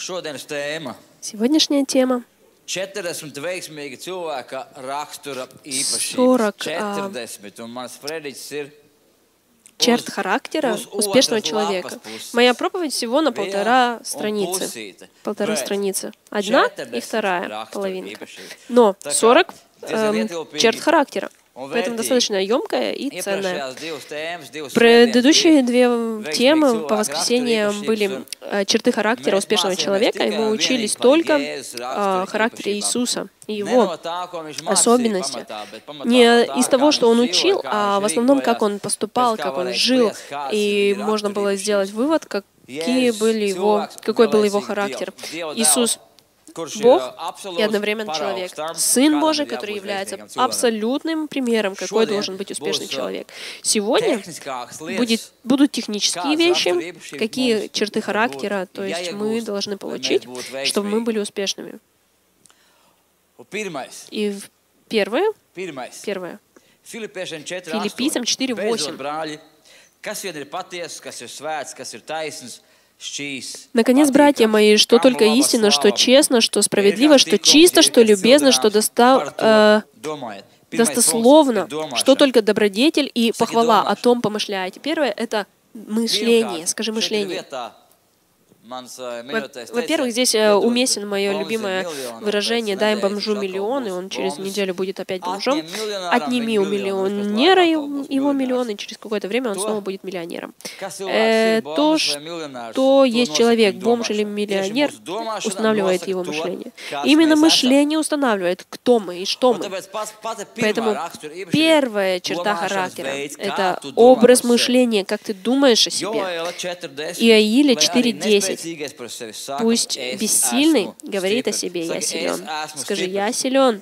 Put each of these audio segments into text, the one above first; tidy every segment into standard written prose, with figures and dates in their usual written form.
Сегодняшняя тема 40 veiksmīgi cilvēka rakstura īpašības. 40 40, un mans predikts ir черт характера успешного человека. Моя проповедь всего на полтора страницы. Полтора страницы. Одна и вторая половинка. Но 40 черт характера. Поэтому достаточно емкая и ценная. Предыдущие две темы по воскресеньям были черты характера успешного человека, и мы учились только о характере Иисуса и его особенности. Не из того, что он учил, а в основном, как он поступал, как он жил, и можно было сделать вывод, какой был его характер. Иисус Бог и одновременно человек. Сын Божий, который является абсолютным примером, какой должен быть успешный человек. Сегодня будут технические вещи, какие черты характера, то есть мы должны получить, чтобы мы были успешными. И первое. Филиппийцам 4:8. Наконец, братья мои, что только истинно, что честно, что справедливо, что чисто, что любезно, что достословно, что только добродетель и похвала, о том помышляйте. Первое — это мышление. Скажи мышление. Во-первых, здесь уместен мое любимое выражение «дай бомжу миллион», и он через неделю будет опять бомжом. Отними у миллионера его миллион, и через какое-то время он снова будет миллионером. То, что есть человек, бомж или миллионер, устанавливает его мышление. Именно мышление устанавливает, кто мы и что мы. Поэтому первая черта характера — это образ мышления, как ты думаешь о себе. Иоиля 4:10. Пусть бессильный говорит о себе: «Я силен». Скажи: «Я силен».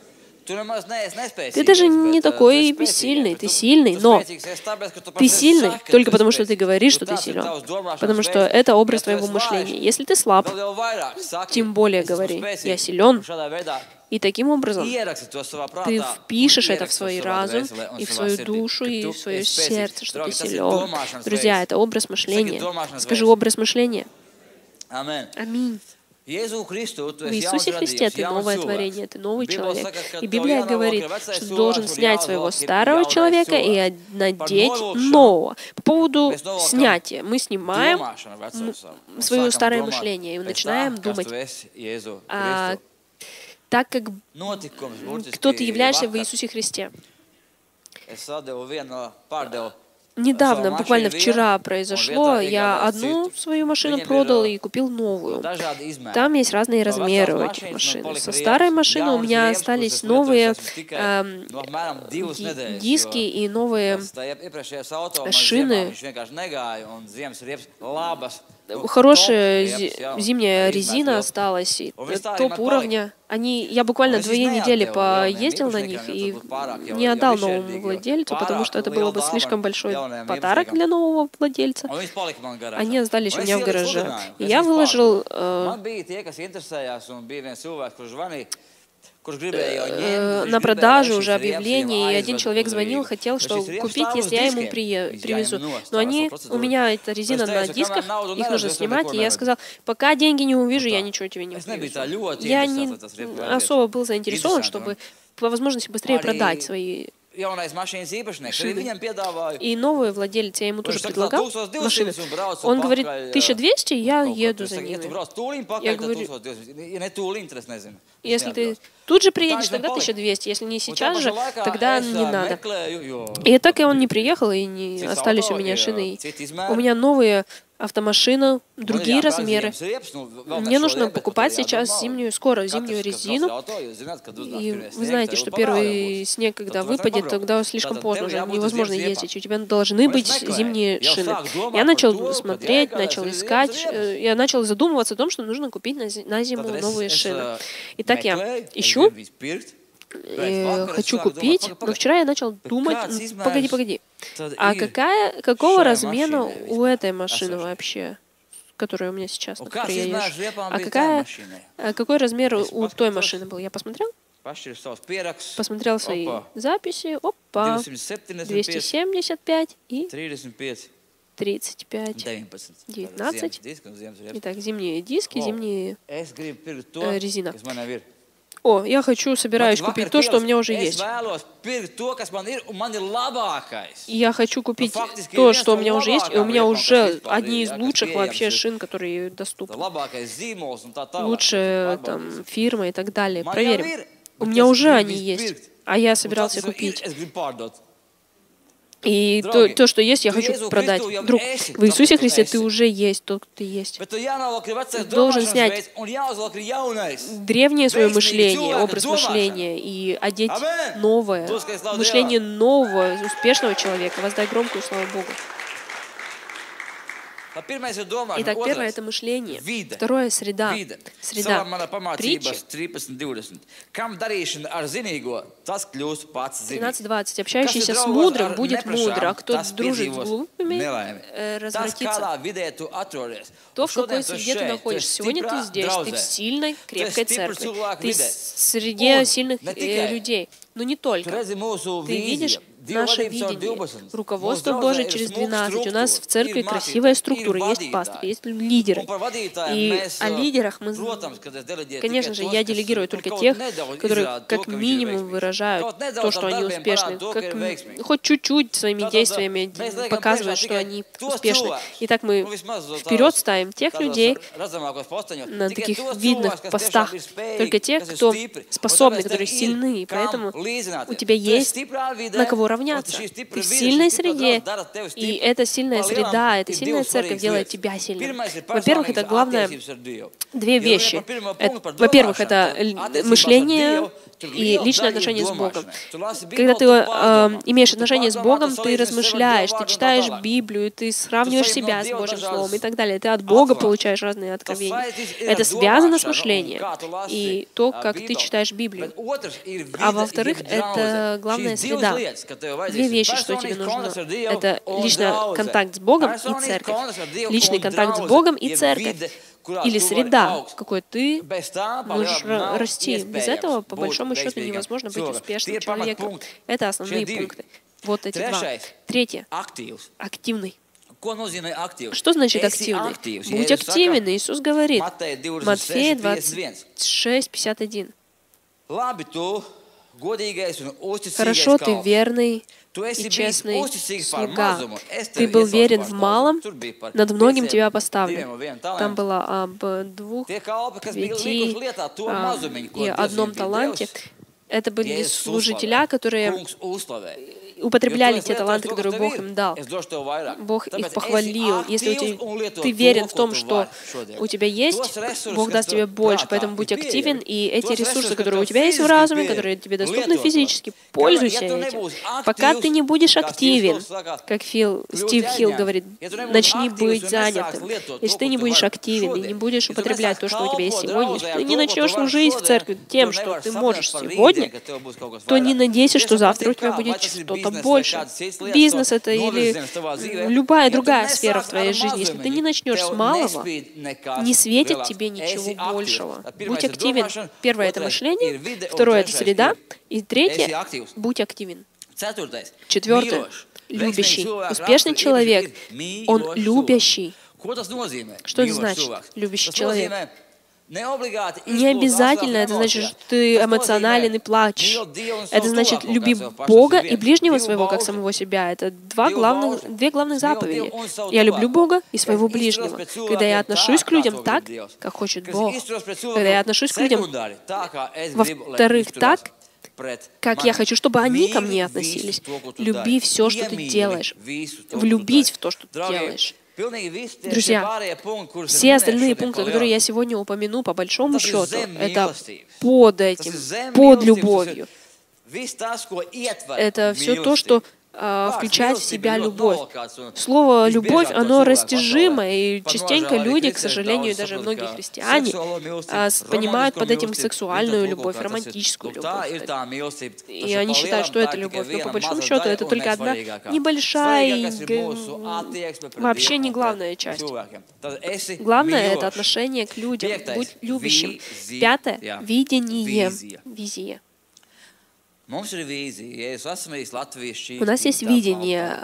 Ты даже не такой бессильный, ты сильный, но ты сильный только потому, что ты говоришь, что ты силен, потому что это образ твоего мышления. Если ты слаб, тем более говори: «Я силен». И таким образом ты впишешь это в свой разум, и в свою душу, и в свое сердце, что ты силен. Друзья, это образ мышления. Скажи: образ мышления. Аминь. В Иисусе Христе ты новое творение, ты новый человек. И Библия говорит, что ты должен снять своего старого человека и надеть нового. По поводу снятия. Мы снимаем свое старое мышление и начинаем думать так, как кто ты являешься в Иисусе Христе. Недавно, буквально вчера произошло, я одну свою машину продал и купил новую. Там есть разные размеры у этих машин. Со старой машины у меня остались новые диски и новые шины. Хорошая зимняя резина осталась, топ-уровня. Я буквально 2 недели поездил на них и не отдал новому владельцу, потому что это было бы слишком большой подарок для нового владельца. Они остались у меня в гараже. И я выложил на продажу уже объявление, и один человек звонил, хотел что купить, если я ему привезу. Но у меня эта резина на дисках, их нужно снимать, и я сказал: пока деньги не увижу, я ничего тебе не привезу. Я не особо был заинтересован, чтобы по возможности быстрее продать свои шины. И новый владелец, я ему тоже предлагал машину. Он говорит: 1200, я еду за ними. Я говорю: если ты тут же приедешь, тогда 1200. Если не сейчас же, тогда не надо. И так и он не приехал, и не остались у меня шины. У меня новые автомашина, другие размеры. Мне нужно покупать сейчас скоро зимнюю резину. И вы знаете, что первый снег, когда выпадет, тогда слишком поздно, уже невозможно ездить. У тебя должны быть зимние шины. Я начал смотреть, начал искать. Я начал задумываться о том, что нужно купить на зиму новые шины. Итак, я ищу. Хочу купить, но вчера я начал думать: погоди, а какого размера у этой машины вообще, которая у меня сейчас, на которой я езжу? А какой размер у той машины был? Я посмотрел свои записи, 275 и 35, 19. Итак, зимние диски, зимние резина. О, я собираюсь купить то, что у меня уже есть. Я хочу купить то, что у меня уже есть, и у меня уже одни из лучших вообще шин, которые доступны. Лучшая там фирма и так далее. Проверим. У меня уже они есть, а я собирался купить. И то, что есть, я хочу продать. Друг, в Иисусе Христе ты уже есть тот, кто ты есть. Ты должен снять древнее свое мышление, образ мышления, и одеть новое, мышление нового, успешного человека. Воздай громкую славу Богу. Итак, первое — это мышление. Второе — среда. Среда. Притчи 13:20. Общающийся с мудрым будет мудр, а кто дружит с глупыми, развратится. То, в какой среде ты находишься. Сегодня ты здесь, ты в сильной, крепкой церкви. Ты в среде сильных людей. Но не только. Ты видишь наше видение, руководство Божие через 12. У нас в церкви красивая структура, есть пастырь, есть лидеры. И о лидерах мы... Конечно же, я делегирую только тех, которые как минимум выражают то, что они успешны, хоть чуть-чуть своими действиями показывают, что они успешны. Итак, мы вперед ставим тех людей на таких видных постах, только тех, кто способны, которые сильны, и поэтому у тебя есть на кого равняться. Ты в сильной среде, и эта сильная среда, эта сильная церковь делает тебя сильным. Во-первых, это главное две вещи. Во-первых, это мышление и личное отношение с Богом. Когда ты имеешь отношение с Богом, ты размышляешь, ты читаешь Библию, ты сравниваешь себя с Божьим Словом и так далее. Ты от Бога получаешь разные откровения. Это связано с мышлением и то, как ты читаешь Библию. А во-вторых, это главная среда. Две вещи, что тебе нужно. Это личный контакт с Богом и церковь. Личный контакт с Богом и церковь. Или среда, в какой ты можешь расти. Без этого, по большому счету, невозможно быть успешным человеком. Это основные пункты. Вот эти два. Третье. Активный. Что значит активный? Будь активен, Иисус говорит. Матфея 26:51. Хорошо, ты верный и честный слуга. Ты был верен в малом, над многим тебя поставлю. Там было об 2, 5 и 1 таланте. Это были служителя, которые употребляли те таланты, которые Бог им дал. Бог их похвалил. Если ты верен в том, что у тебя есть, Бог даст тебе больше. Поэтому будь активен, и эти ресурсы, которые у тебя есть в разуме, которые тебе доступны физически, пользуйся этим. Пока ты не будешь активен, как Стив Хилл говорит, начни быть занятым. Если ты не будешь активен и не будешь употреблять то, что у тебя есть сегодня, если ты не начнешь служить в церкви тем, что ты можешь сегодня, то не надейся, что завтра у тебя будет что-то больше. Бизнес это или любая другая сфера в твоей жизни. Если ты не начнешь с малого, не светит тебе ничего большего. Будь активен. Первое — это мышление, второе — это среда, и третье — будь активен. Четвертое — любящий. Успешный человек, он любящий. Что это значит, любящий человек? Не обязательно это значит, что ты эмоционален и плачешь. Это значит, люби Бога и ближнего своего, как самого себя. Это две главных заповеди. Я люблю Бога и своего ближнего. Когда я отношусь к людям так, как хочет Бог. Когда я отношусь к людям, во-вторых, так, как я хочу, чтобы они ко мне относились. Люби все, что ты делаешь. Влюбить в то, что ты делаешь. Друзья, все остальные пункты, которые я сегодня упомяну, по большому счету, это под этим, под любовью. Это все то, что включает в себя любовь. Слово «любовь», оно растяжимо, и частенько люди, к сожалению, даже многие христиане, понимают под этим сексуальную любовь, романтическую любовь. И они считают, что это любовь. Но по большому счету это только одна небольшая, вообще не главная часть. Главное — это отношение к людям. Будь любящим. Пятое — видение. Визия. У нас есть видение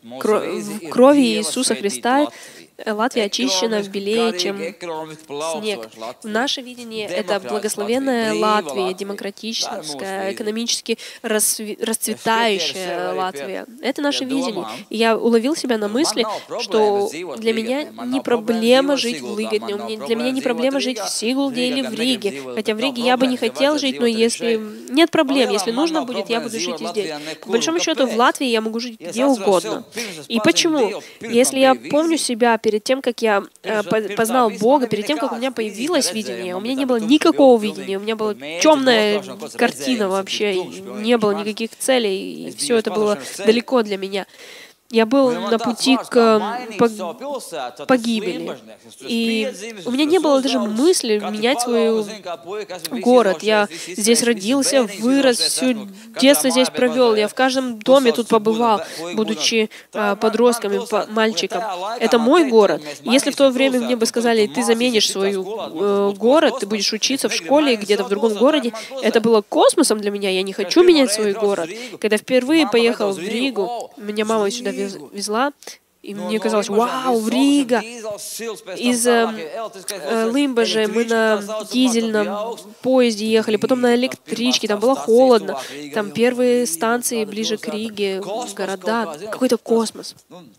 в крови Иисуса Христа. Латвия очищена белее, чем снег. Наше видение — это благословенная Латвия, демократическая, экономически расцветающая Латвия. Это наше видение. И я уловил себя на мысли, что для меня не проблема жить в Лыгодне, для меня не проблема жить в Сигулде или в Риге. Хотя в Риге я бы не хотел жить, но если нет проблем, если нужно будет, я буду жить и здесь. По большому счету, в Латвии я могу жить где угодно. И почему? Если я помню себя перед тем, как я познал Бога, перед тем, как у меня появилось видение, у меня не было никакого видения, у меня была темная картина вообще, не было никаких целей, и все это было далеко для меня. Я был на пути к погибели. И у меня не было даже мысли менять свой город. Я здесь родился, вырос, все детство здесь провел. Я в каждом доме тут побывал, будучи подростком и мальчиком. Это мой город. Если в то время мне бы сказали, ты заменишь свой город, ты будешь учиться в школе где-то в другом городе, это было космосом для меня. Я не хочу менять свой город. Когда впервые поехал в Ригу, меня мама сюда везла, и мне казалось, вау, Рига! Из Лимбажа мы на дизельном поезде ехали, потом на электричке, там было холодно, там первые станции ближе к Риге, города, какой-то космос.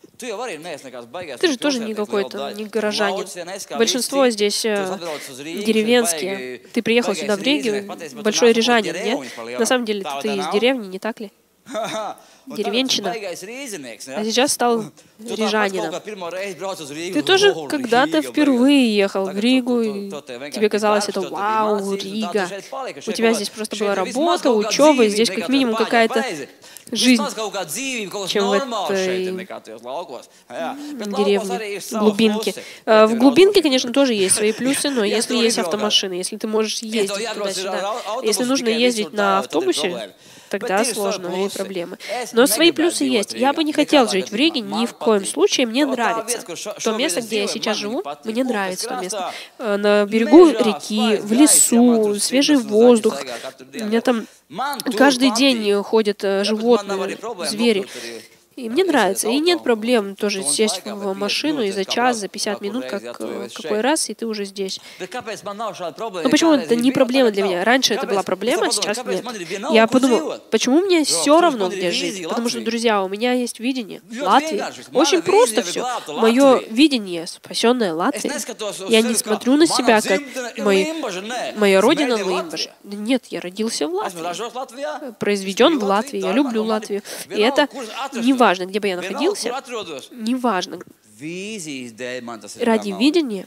Ты же тоже не какой-то, не горожанин. Большинство здесь деревенские. Ты приехал сюда в Ригу, большой рижанин, нет? На самом деле ты из деревни, не так ли? Деревенщина, а сейчас стал рижанином. Ты тоже когда-то впервые ехал в Ригу, и тебе казалось, это вау, Рига. У тебя здесь просто была работа, учеба, и здесь как минимум какая-то жизнь, чем в этой деревне, глубинке. В глубинке, конечно, тоже есть свои плюсы, но если есть автомашины, если ты можешь ездить туда-сюда, если нужно ездить на автобусе, тогда сложные проблемы. Но свои плюсы есть. Я бы не хотел жить в Риге ни в коем случае. Мне нравится. То место, где я сейчас живу, мне нравится то место. На берегу реки, в лесу, свежий воздух. У меня там каждый день ходят животные, звери. И мне нравится. И нет проблем тоже сесть в машину и за час, за 50 минут, какой раз, и ты уже здесь. Но почему это не проблема для меня? Раньше это была проблема, а сейчас нет. Я подумал, почему мне все равно, где жить? Потому что, друзья, у меня есть видение. Латвия. Очень просто все. Мое видение — спасенная Латвия. Я не смотрю на себя, как моя родина Лимбаж. Нет, я родился в Латвии. Произведен в Латвии. Я люблю Латвию. И это не важно, где бы я находился, неважно. Ради видения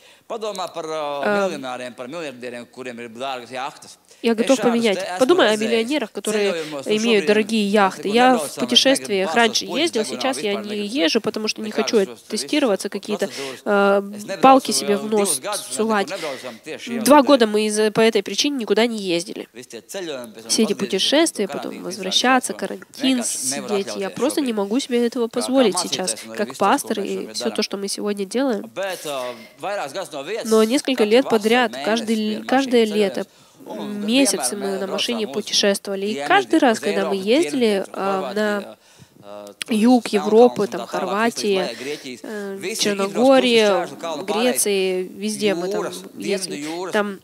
я готов поменять. Подумай о миллионерах, которые имеют дорогие яхты. Я в путешествиях раньше ездил, сейчас я не езжу, потому что не хочу тестироваться, какие-то палки себе в нос сувать. 2 года мы по этой причине никуда не ездили. Все эти путешествия, потом возвращаться, карантин, сидеть. Я просто не могу себе этого позволить сейчас, как пастор и все то, что мы сегодня делаем. Но несколько лет подряд, каждое лето, месяцы мы на машине путешествовали. И каждый раз, когда мы ездили на юг Европы, там, Хорватия, Черногория, Греции, везде мы там ездили. Там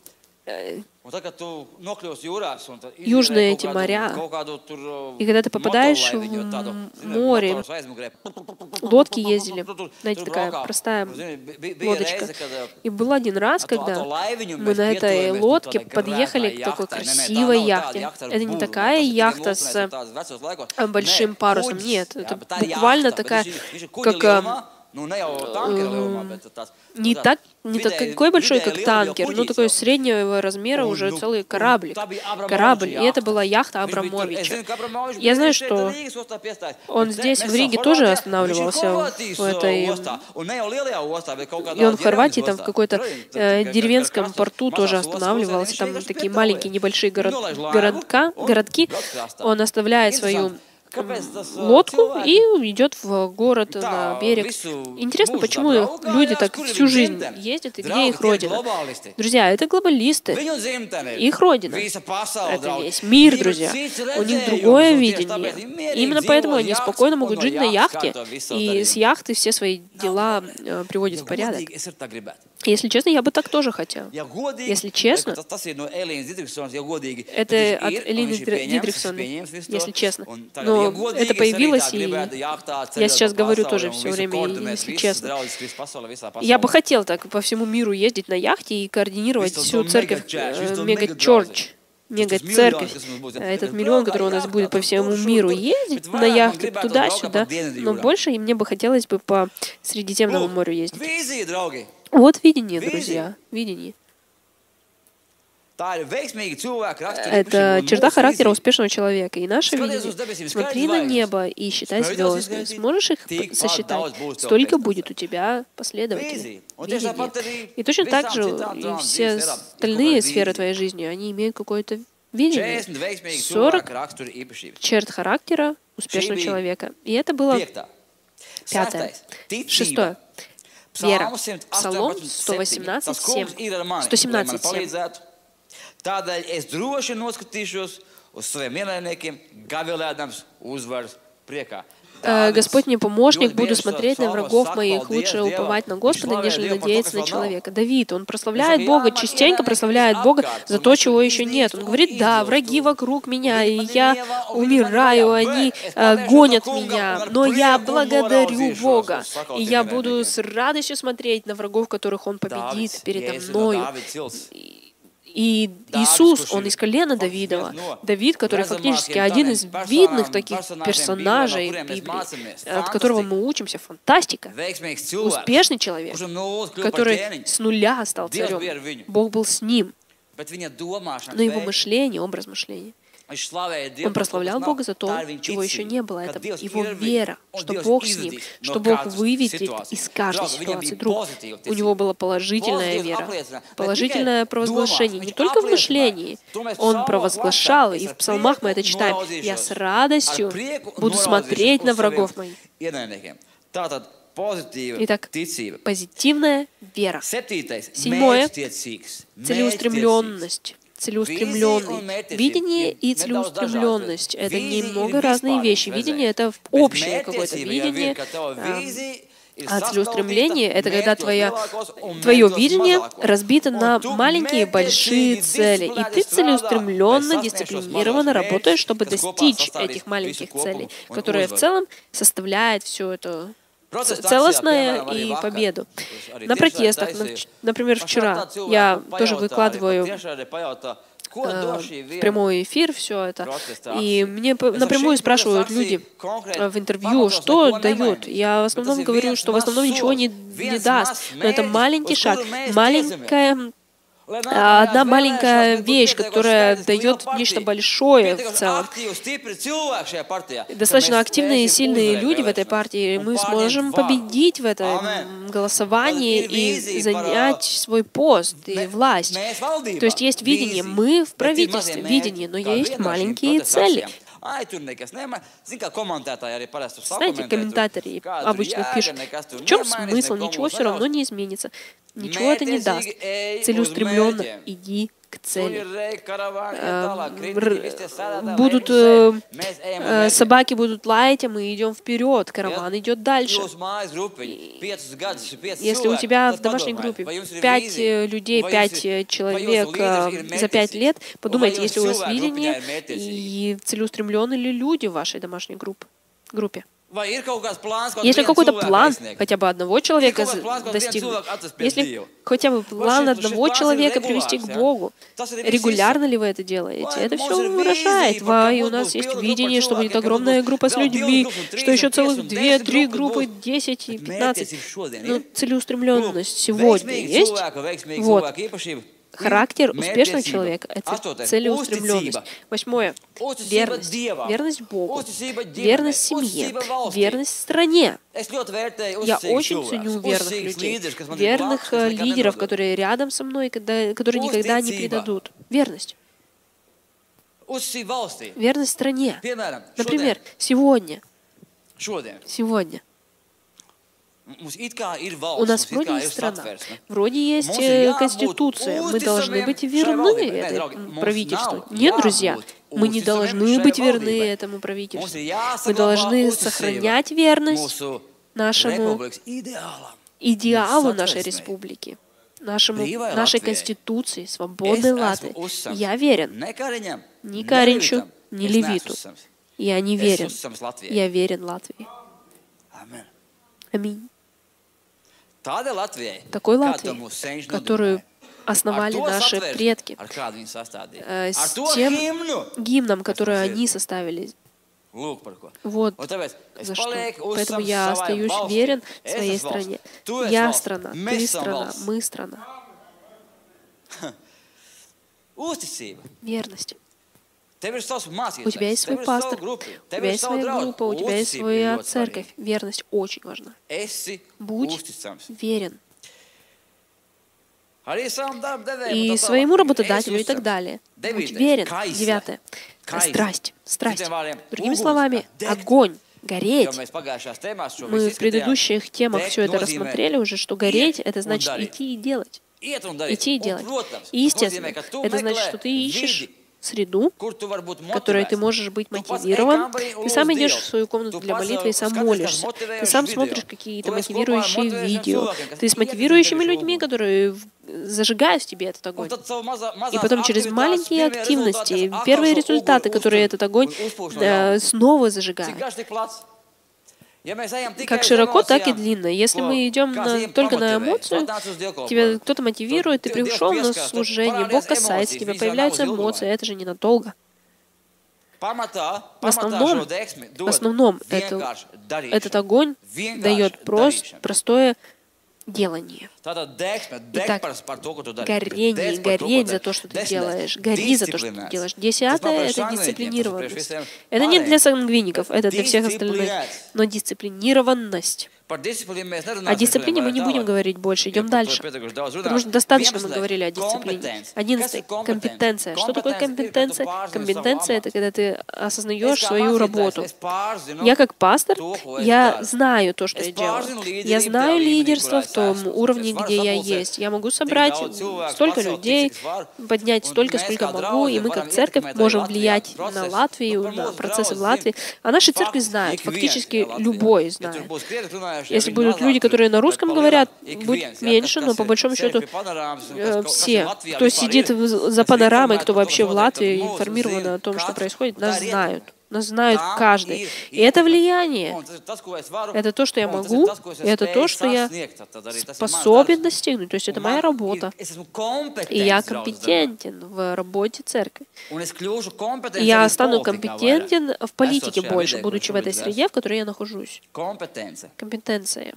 южные эти моря. И когда ты попадаешь в море, лодки ездили, знаете, такая простая лодочка. И был один раз, когда мы на этой лодке подъехали к такой красивой яхте. Это не такая яхта с большим парусом, нет, это буквально такая, как не такой большой, как танкер, но такой среднего размера, уже целый корабль. И это была яхта Абрамовича. Я знаю, что он здесь, в Риге, тоже останавливался в этой... И он в Хорватии, там в какой-то деревенском порту тоже останавливался. Там такие маленькие небольшие городки. Он оставляет свою лодку и идет в город, на берег. Интересно, почему люди так всю жизнь ездят и где их родина? Друзья, это глобалисты. Их родина. Это весь мир, друзья. У них другое видение. Именно поэтому они спокойно могут жить на яхте и с яхты все свои дела приводят в порядок. Если честно, я бы так тоже хотел. Если честно, это от Элины Дитрихсон, если честно. Но это появилось, и я сейчас говорю тоже все время, если честно. Я бы хотел так по всему миру ездить на яхте и координировать всю церковь, мега-чорч, мега-церковь, этот миллион, который у нас будет по всему миру ездить на яхте туда-сюда, но больше и мне бы хотелось бы по Средиземному морю ездить. Вот видение, друзья, видение. Это черта характера успешного человека. И наше видение. Смотри на небо и считай звезды. Сможешь их сосчитать? Столько будет у тебя последователей. Видение. И точно так же и все остальные сферы твоей жизни, они имеют какое-то видение. 40 черт характера успешного человека. И это было 5. 6. Вера. Псалом 117:7. Tādēļ es droši noskatīšos uz saviem ienaidniekiem, gavilēdams uzvaras priekā. Господь мне помощник, буду смотреть на врагов моих, лучше уповать на Господа, нежели надеяться на человека. Давид, он прославляет Бога, частенько прославляет Бога за то, чего еще нет. Он говорит, да, враги вокруг меня, и я умираю, они гонят меня, но я благодарю Бога, и я буду с радостью смотреть на врагов, которых Он победит передо мною. И Иисус, Он из колена Давидова. Давид, который фактически один из видных таких персонажей Библии, от которого мы учимся, фантастика. Успешный человек, который с нуля стал царем. Бог был с ним. Но его мышление, образ мышления. Он прославлял Бога за то, чего еще не было. Это его вера, что Бог с ним, что Бог выведет из каждой ситуации друг. У него была положительная вера, положительное провозглашение, не только в мышлении. Он провозглашал, и в псалмах мы это читаем. «Я с радостью буду смотреть на врагов моих». Итак, позитивная вера. 7. Целеустремленность. Целеустремленный. Видение и целеустремленность — это немного разные вещи. Видение — это общее какое-то видение, а целеустремление — это когда твое видение разбито на маленькие и большие цели, и ты целеустремленно, дисциплинированно работаешь, чтобы достичь этих маленьких целей, которые в целом составляют все это целостное и победу. На протестах, например, вчера, я тоже выкладываю в прямой эфир все это, и мне напрямую спрашивают люди в интервью, что дает. Я в основном говорю, что в основном ничего не даст, но это маленький шаг, одна маленькая вещь, которая дает нечто большое в целом. Достаточно активные и сильные люди в этой партии, мы сможем победить в этом голосовании и занять свой пост и власть. То есть есть видение, мы в правительстве, видение, но есть маленькие цели. Знаете, комментаторы обычно пишут, в чем смысл, ничего все равно не изменится, ничего это не даст. Целеустремленно иди к цели. Собаки будут лаять, а мы идем вперед, караван идет дальше. Если у тебя в домашней группе 5 людей, 5 человек за 5 лет, подумайте, если у вас видение и целеустремленные ли люди в вашей домашней группе. Если какой-то план хотя бы одного человека достигнуть, если хотя бы план одного человека привести к Богу, регулярно ли вы это делаете, это все выражает. И у нас есть видение, что будет огромная группа с людьми, что еще целых 2-3 группы, 10 и 15. Но целеустремленность сегодня есть? Вот. Характер успешного человека — это целеустремленность. 8. Верность. Верность Богу. Верность семье. Верность стране. Я очень ценю верных людей, верных лидеров, которые рядом со мной, которые никогда не предадут. Верность. Верность стране. Например, сегодня. У нас вроде есть страна, вроде есть конституция. Мы должны быть верны этому правительству. Нет, друзья, мы не должны быть верны этому правительству. Мы должны сохранять верность нашему идеалу нашей республики, нашей конституции, свободной Латвии. Я верен ни Каринчу, ни Левиту. Я не верен. Я верен Латвии. Аминь. Такой Латвии, которую основали наши предки, с тем гимном, который они составили. Вот за что. Поэтому я остаюсь верен своей стране. Я страна, ты страна, мы страна. Верность. У тебя есть свой пастор, у тебя есть своя группа, у тебя есть своя церковь. Верность очень важна. Будь верен. И своему работодателю и так далее. Будь верен. 9. Страсть. Страсть. Другими словами, огонь. Гореть. Мы в предыдущих темах все это рассмотрели уже, что гореть — это значит идти и делать. Идти и делать. И, естественно, это значит, что ты ищешь среду, в которой ты можешь быть мотивирован. Ты сам идешь в свою комнату для молитвы и сам молишься. Ты сам смотришь какие-то мотивирующие видео. Ты с мотивирующими людьми, которые зажигают в тебе этот огонь. И потом через маленькие активности, первые результаты, которые этот огонь снова зажигает. Как широко, так и длинно. Если мы идем только на эмоцию, тебя кто-то мотивирует, ты пришел на служение, Бог касается тебя, появляются эмоции, это же ненадолго. В основном этот огонь дает простое делание. Итак, горение, гореть за то, что ты делаешь, гори за то, что ты делаешь. 10. Это дисциплинированность. Это не для сангвиников, это для всех остальных. Но дисциплинированность. О дисциплине мы не будем говорить больше, идем дальше. Потому что достаточно мы говорили о дисциплине. 11. Компетенция. Что такое компетенция? Компетенция — это когда ты осознаешь свою работу. Я как пастор, я знаю то, что я делаю. Я знаю лидерство в том уровне, где я есть. Я могу собрать столько людей, поднять столько, сколько могу, и мы как церковь можем влиять на Латвию, на процессы в Латвии. А наши церкви знают, фактически любой знает. Если будут люди, которые на русском говорят, будет меньше, но по большому счету все, кто сидит за панорамой, кто вообще в Латвии информирован о том, что происходит, нас знают. Нас знают каждый. И это влияние. Это то, что я могу, и это то, что я способен достигнуть. То есть это моя работа. И я компетентен в работе церкви. И я стану компетентен в политике больше, будучи в этой среде, в которой я нахожусь. Компетенция.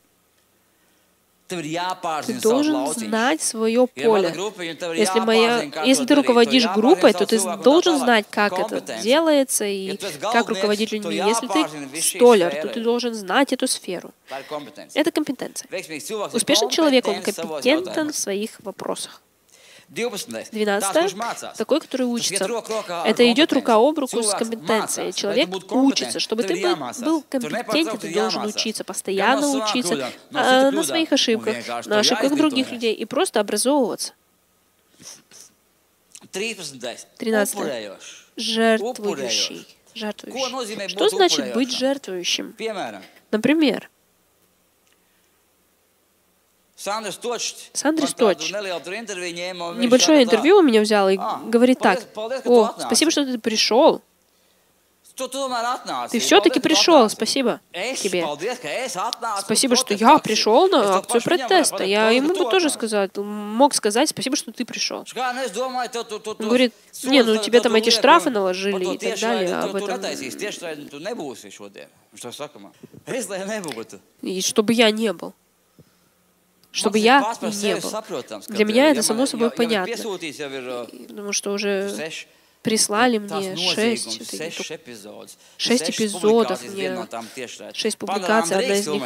Ты должен знать свое поле. Если ты руководишь группой, то ты должен знать, как это делается и как руководить людьми. Если ты столяр, то ты должен знать эту сферу. Это компетенция. Успешный человек, он компетентен в своих вопросах. 12. Такой, который учится. Это идет рука об руку с компетенцией. Человек учится. Чтобы ты был компетентен, ты должен учиться, постоянно учиться на своих ошибках, на ошибках других людей и просто образовываться. 13. Жертвующий. Жертвующий. Что значит быть жертвующим? Например, Сандрис Точ небольшое интервью у меня взял и говорит так: «О, спасибо, что ты пришел. Ты все-таки пришел, спасибо тебе. Спасибо, что я пришел на акцию протеста. Я ему бы тоже мог сказать, спасибо, что ты пришел». Он говорит: «Не, ну тебе там эти штрафы наложили и так далее, об этом». И чтобы я не был. Чтобы я не был. Для меня это само собой понятно. Потому что уже прислали мне 6 эпизодов, мне 6 публикаций, одна из них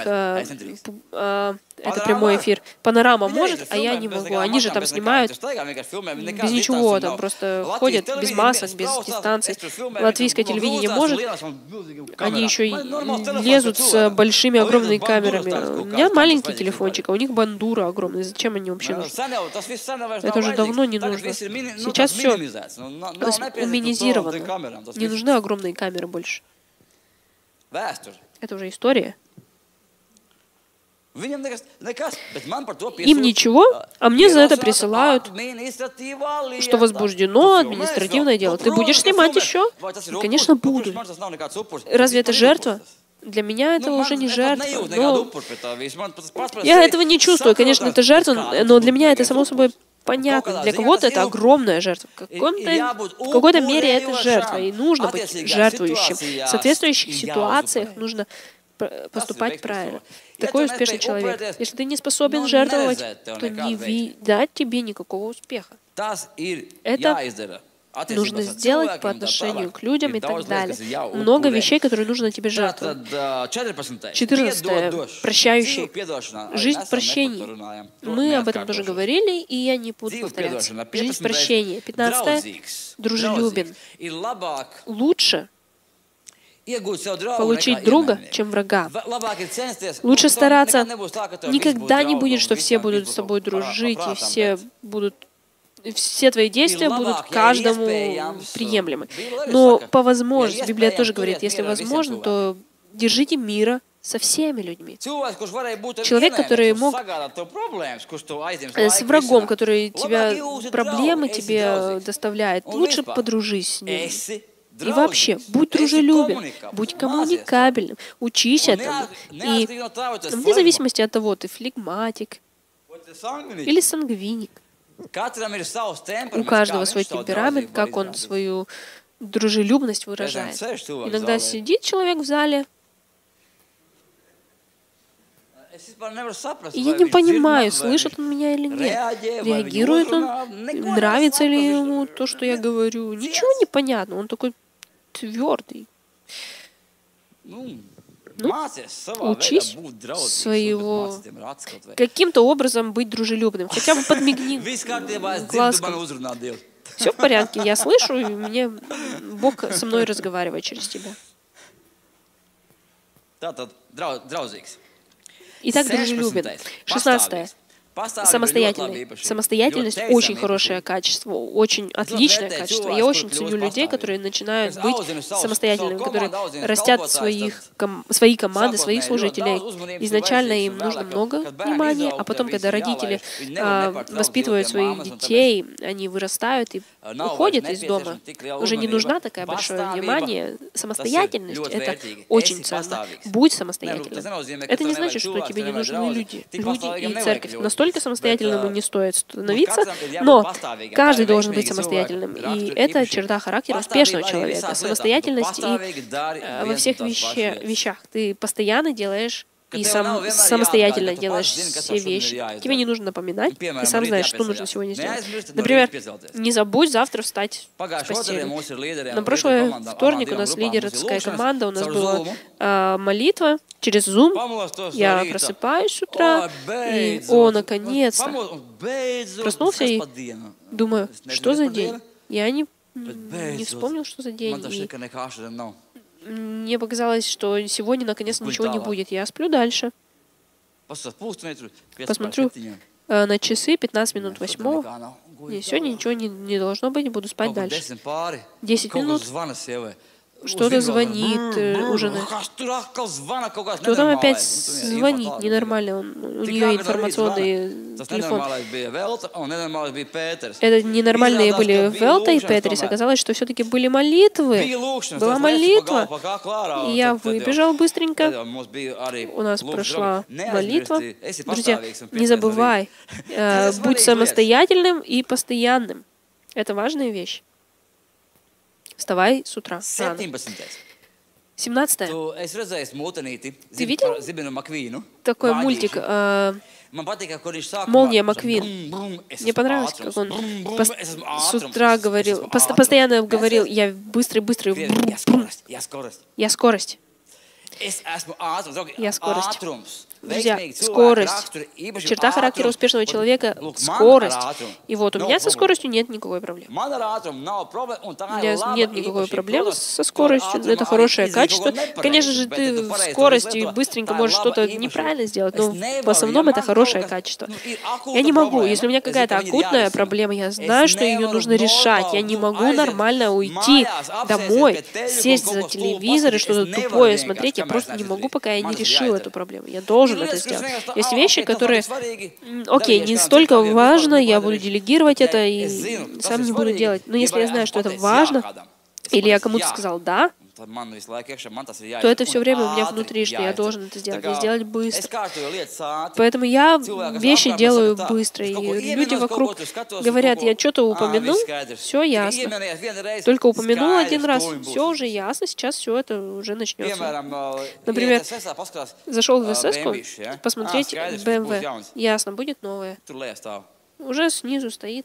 это прямой эфир. Панорама может, а я не могу. Они же там снимают без ничего, там просто ходят без масок, без дистанций. Латвийское телевидение может, они еще и лезут с большими огромными камерами. У меня маленький телефончик, а у них бандура огромная. Зачем они вообще нужны? Это уже давно не нужно. Сейчас все уминизировано. Не нужны огромные камеры больше. Это уже история. Им ничего, а мне за это присылают, что возбуждено административное дело. Ты будешь снимать еще? Конечно, буду. Разве это жертва? Для меня это уже не жертва. Но я этого не чувствую. Конечно, это жертва, но для меня это само собой понятно. Для кого-то это огромная жертва. В какой-то мере это жертва. И нужно быть жертвующим. В соответствующих ситуациях нужно поступать правильно. Такой успешный человек. Если ты не способен жертвовать, то не видать тебе никакого успеха. Это нужно сделать по отношению к людям и так далее. Много вещей, которые нужно тебе жертвовать. 14. Прощающий. Жизнь в прощении. Мы об этом тоже говорили, и я не буду повторяться. Жизнь в прощении. 15. Дружелюбен. Лучше получить друга, чем врага. Лучше стараться. Никогда не будет, что все будут с тобой дружить, и все твои действия будут каждому приемлемы. Но по возможности, Библия тоже говорит, если возможно, то держите мира со всеми людьми. Человек, который мог с врагом, который проблемы тебе доставляет, лучше подружись с ним. И вообще, будь дружелюбен, будь коммуникабельным, учись этому. И вне зависимости от того, ты флегматик или сангвиник, у каждого свой темперамент, как он свою дружелюбность выражает. Иногда сидит человек в зале, и я не понимаю, слышит он меня или нет. Реагирует он, нравится ли ему то, что я говорю. Ничего не понятно, он такой твердый. Учись каким-то образом быть дружелюбным. Хотя бы подмигни глазком. Все в порядке, я слышу, и мне Бог со мной разговаривает через тебя. Итак, дружелюбен. 16. Самостоятельный. Самостоятельность — очень хорошее качество, очень отличное качество. Я очень ценю людей, которые начинают быть самостоятельными, которые растят свои команды, своих служителей. Изначально им нужно много внимания, а потом, когда родители воспитывают своих детей, они вырастают и уходят из дома, уже не нужна такая большое внимание. Самостоятельность — это очень ценно. Будь самостоятельным. Это не значит, что тебе не нужны люди и церковь. Настолько самостоятельным не стоит становиться, но каждый должен быть самостоятельным. И это черта характера успешного человека. Самостоятельность и во всех вещах. Ты постоянно делаешь и самостоятельно делаешь все вещи. Тебе не нужно напоминать, ты сам знаешь, что нужно сегодня сделать. Например, не забудь завтра встать с постели. На прошлый вторник у нас лидерская команда, у нас была молитва через Zoom. Я просыпаюсь с утра, и, наконец-то, проснулся и думаю, что за день? Я не вспомнил, что за день. И мне показалось, что сегодня наконец ничего не будет. Я сплю дальше. Посмотрю на часы, 15 минут 8. Сегодня ничего не должно быть, буду спать дальше. 10 минут. Что-то звонит у жены. Кто там опять звонит ненормально? У нее информационный телефон. Это ненормальные были Велта и Петрис. Оказалось, что все-таки были молитвы. Была молитва. И я выбежал быстренько. У нас прошла молитва. Друзья, не забывай, будь самостоятельным и постоянным. Это важная вещь. Вставай с утра рано. 17. Ты видел такой мультик «Молния Маквин»? Мне понравилось, как он с утра говорил, постоянно говорил: я быстрый, я скорость. Я скорость. Друзья, скорость. Черта характера успешного человека — скорость. И вот у меня со скоростью нет никакой проблемы. У меня нет никакой проблемы со скоростью. Это хорошее качество. Конечно же, ты в скорости быстренько можешь что-то неправильно сделать, но в основном это хорошее качество. Я не могу. Если у меня какая-то акутная проблема, я знаю, что ее нужно решать. Я не могу нормально уйти домой, сесть за телевизор и что-то тупое смотреть. Я просто не могу, пока я не решил эту проблему. Я должен это сделать. Есть вещи, которые, окей, не столько важно, я буду делегировать это и сам не буду делать. Но если я знаю, что это важно, или я кому-то сказал «да», то это все время у меня внутри, что я должен это сделать, и сделать быстро. Поэтому я вещи делаю быстро, и люди вокруг говорят: я что-то упомянул, все ясно. Только упомянул один раз, все уже ясно, сейчас все это уже начнется. Например, зашел в СС-ку посмотреть BMW. Ясно, будет новое. Уже снизу стоит.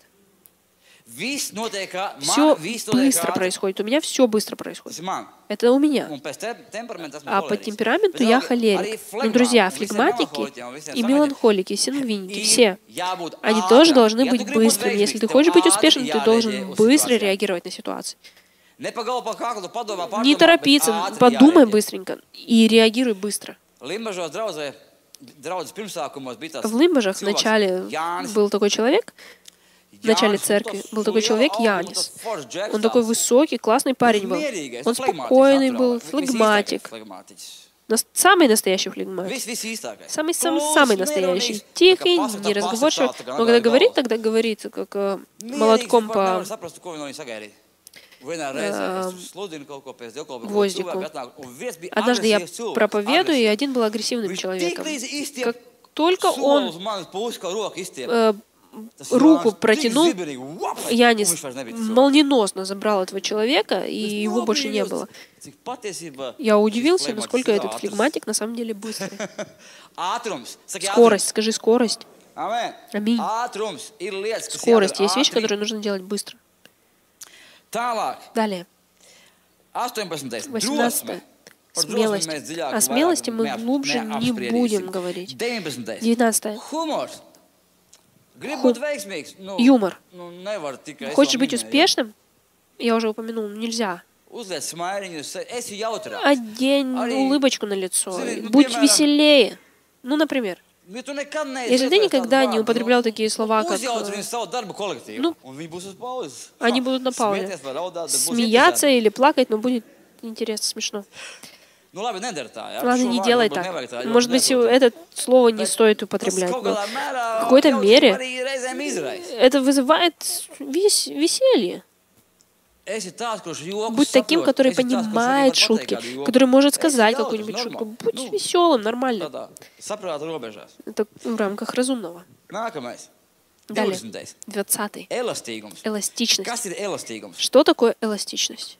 Все быстро происходит. У меня все быстро происходит. Это у меня. А по темпераменту я холерик. Но, друзья, флегматики и меланхолики, сангвиники, все, они тоже должны быть быстрыми. Если ты хочешь быть успешным, ты должен быстро реагировать на ситуации. Не торопиться, подумай быстренько и реагируй быстро. В Лимбажах вначале был такой человек, в начале церкви был такой человек Янис. Он такой высокий, классный парень был. Он спокойный был, флегматик. Самый настоящий флегматик. Самый настоящий. Тихий, неразговорчивый. Но когда говорит, тогда говорит, как молотком по гвоздику. Однажды я проповедую, и один был агрессивным человеком. Как только он руку протянул, Янис молниеносно забрал этого человека, и его больше не было. Я удивился, насколько этот флегматик на самом деле быстрый. Скорость, скажи скорость. Аминь. Скорость. Есть вещи, которые нужно делать быстро. Далее. 18. Смелость. О смелости мы глубже не будем говорить. 19. Юмор. Хочешь быть успешным? Я уже упомянул, нельзя. Одень улыбочку на лицо. Будь веселее. Ну, например, если ты никогда не употреблял такие слова, как они будут на паузе. Смеяться или плакать, но будет интересно, смешно. Ладно, не делай так. Может быть, это слово не стоит употреблять, но в какой-то мере это вызывает веселье. Будь таким, который понимает шутки, который может сказать какую-нибудь шутку. Будь веселым, нормально. Это в рамках разумного. Далее, 20. Эластичность. Что такое эластичность?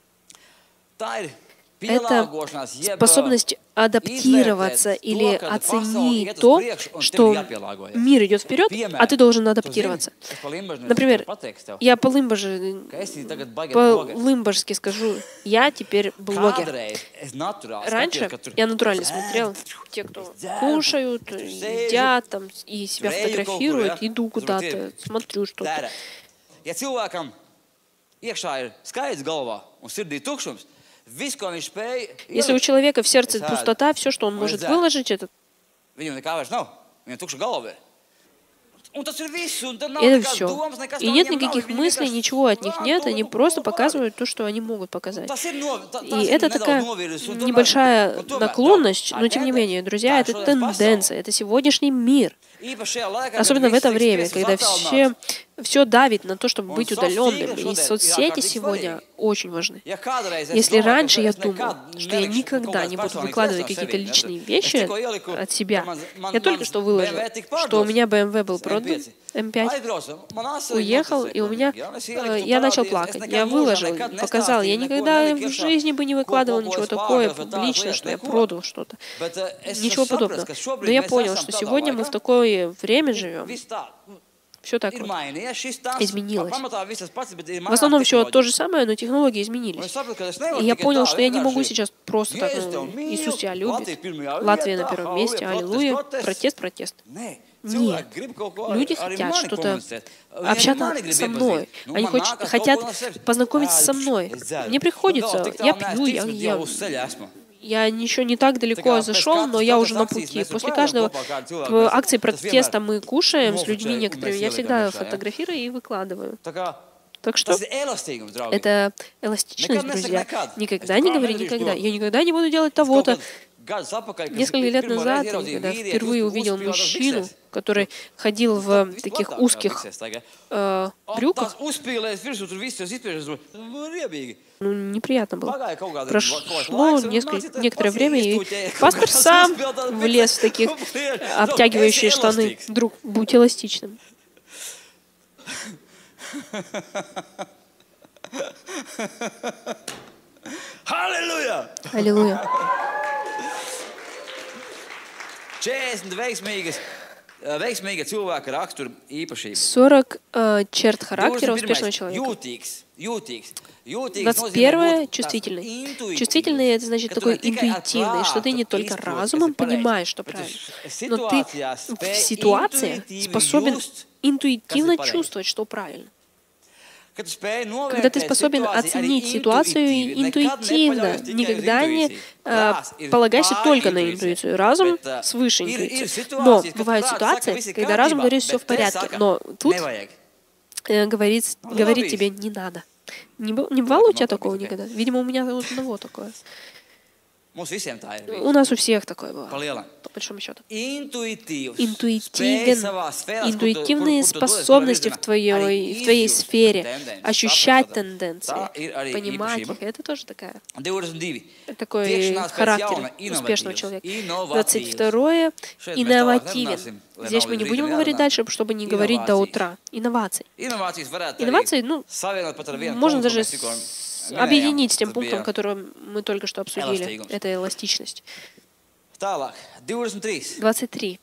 Это способность адаптироваться или оценить то, что мир идет вперед, а ты должен адаптироваться. Например, я по-лимбажски скажу, я теперь блогер. Раньше я натурально смотрел, те, кто кушают, едят там, и себя фотографируют, иду куда-то, смотрю что-то. Если у человека в сердце пустота, все, что он может выложить, это все. И нет никаких мыслей, ничего от них нет, они просто показывают то, что они могут показать. И это такая небольшая наклонность, но тем не менее, друзья, это тенденция, это сегодняшний мир. Особенно в это время, когда все все давит на то, чтобы быть удаленным. И соцсети сегодня очень важны. Если раньше я думал, что я никогда не буду выкладывать какие-то личные вещи от себя, я только что выложил, что у меня BMW был продан, М5, уехал, и у меня... Я начал плакать. Я выложил, показал. Я никогда в жизни бы не выкладывал ничего такое публично, что я продал что-то. Ничего подобного. Но я понял, что сегодня мы в такое время живем. Все так вот изменилось. В основном все то же самое, но технологии изменились. И я понял, что я не могу сейчас просто так, Иисус тебя любит, Латвия на первом месте, аллилуйя, протест. Нет. Люди хотят что-то общаться со мной. Они хотят познакомиться со мной. Мне приходится, я пью, я еще не так далеко зашел, но я уже на пути. После каждого акции протеста мы кушаем с людьми некоторыми. Я всегда фотографирую и выкладываю. Так что это эластичность, друзья. Никогда не говори никогда. Я никогда не буду делать того-то. Несколько лет назад, когда впервые увидел мужчину, который ходил в таких узких брюках, неприятно было. Прошло некоторое время, и пастор сам влез в таких обтягивающие штаны. Друг, будь эластичным. Аллилуйя! 40 черт характера успешного человека. 21 — чувствительный. Чувствительный — это значит такой интуитивный, что ты не только разумом понимаешь, что правильно, но ты в ситуации способен интуитивно чувствовать, что правильно. Когда ты способен оценить ситуацию интуитивно, никогда не полагайся только на интуицию. Разум свыше интуиции. Но бывают ситуации, когда разум говорит, все в порядке, но тут говорит тебе, не надо. Не бывало у тебя такого никогда? Видимо, у меня у одного такое. У нас у всех такое было, по большому счету. Интуитивные способности в твоей сфере, ощущать тенденции, понимать их, это тоже такой характер успешного человека. 22 — инновативен. Здесь мы не будем говорить дальше, чтобы не говорить до утра. Инновации. Инновации, можно даже объединить с тем пунктом, который мы только что обсудили. Это эластичность. 23.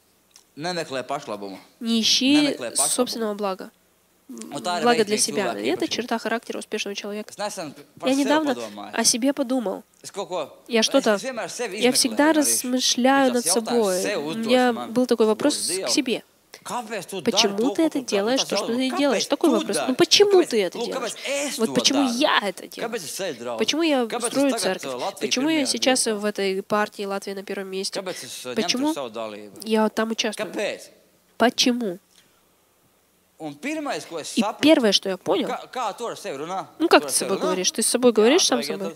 Не ищи собственного блага. Благо для себя. Это черта характера успешного человека. Я недавно о себе подумал. Я всегда размышляю над собой. У меня был такой вопрос к себе. Почему ты это делаешь, то, что ты делаешь? Такой вопрос. Почему ты это делаешь? Вот почему я это делаю? Почему я строю церковь? Почему я сейчас в этой партии «Латвия на первом месте»? Почему я там участвую? Почему? И первое, что я понял, как ты с собой говоришь? Ты с собой говоришь сам с собой?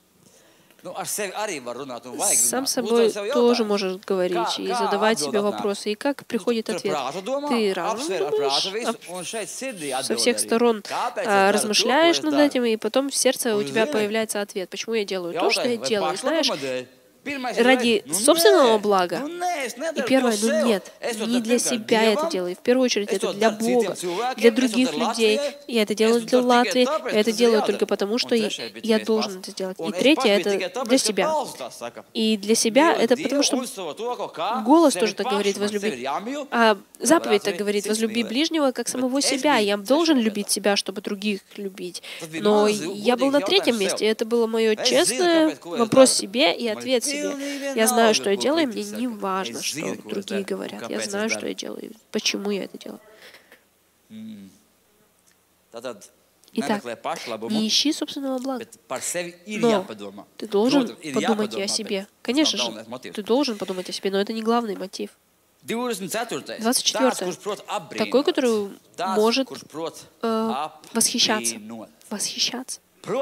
Сам с собой тоже можешь говорить и задавать себе вопросы. И как приходит ответ? Ты разум думаешь, со всех сторон размышляешь над этим, и потом в сердце у тебя появляется ответ. Почему я делаю то, что я делаю? Знаешь, ради собственного блага. И первое, нет, не для себя я это делаю. В первую очередь это для Бога, для других людей. Я это делаю для Латвии. Я это делаю только потому, что я должен это сделать. И третье, это для себя. И для себя это потому, что голос тоже так говорит, возлюби. А заповедь так говорит, возлюби ближнего, как самого себя. Я должен любить себя, чтобы других любить. Но я был на третьем месте. Это было мое честное вопрос себе и ответ себе. Я знаю, что я делаю, мне не важно, что другие говорят. Я знаю, что я делаю, почему я это делаю. Итак, не ищи собственного блага, но ты должен подумать и о себе. Конечно же, ты должен подумать о себе, но это не главный мотив. 24. Такой, который может восхищаться. Восхищаться.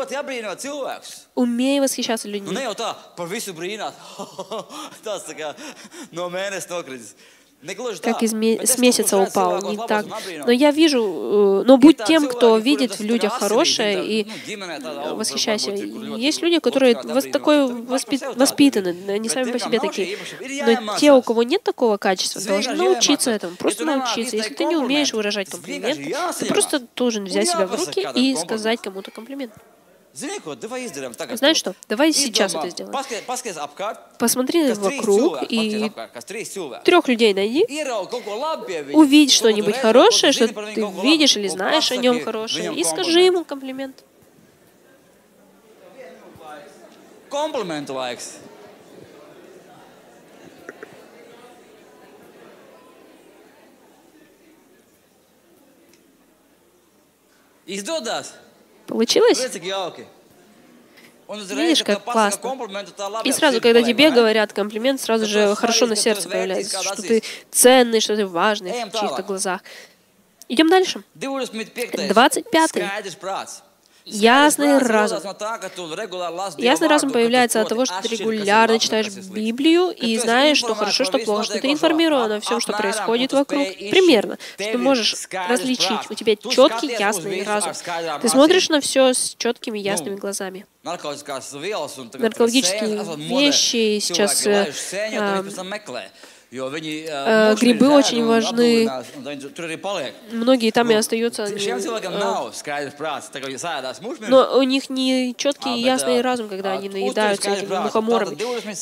Умей восхищаться людьми. как с месяца упал, не так. Но я вижу, но будь тем, кто видит в людях хорошее, и восхищайся. Есть люди, которые такой воспитаны, они сами по себе такие. Но те, у кого нет такого качества, должны научиться этому, просто научиться. Если ты не умеешь выражать комплименты, ты просто должен взять себя в руки и сказать кому-то комплимент. Знаешь что? Давай сейчас это сделаем. Посмотри вокруг и 3 людей найди. Увидь что-нибудь хорошее, что ты видишь или знаешь о нем хорошее, и скажи ему комплимент. Komplimentu laiks. Izdodas. Получилось? Видишь, как классно. И сразу, когда тебе говорят комплимент, сразу же хорошо на сердце появляется, что ты ценный, что ты важный в чьих-то глазах. Идем дальше. 25-й. Ясный разум. Ясный разум появляется от того, что ты регулярно читаешь Библию и знаешь, что хорошо, что плохо, что ты информирован о всем, что происходит вокруг. Примерно. Что ты можешь различить. У тебя четкий, ясный разум. Ты смотришь на все с четкими, ясными глазами. Наркологические вещи сейчас... Грибы очень важны. Многие там и остаются. Но у них не четкий и ясный разум, когда они наедаются этими мухоморами.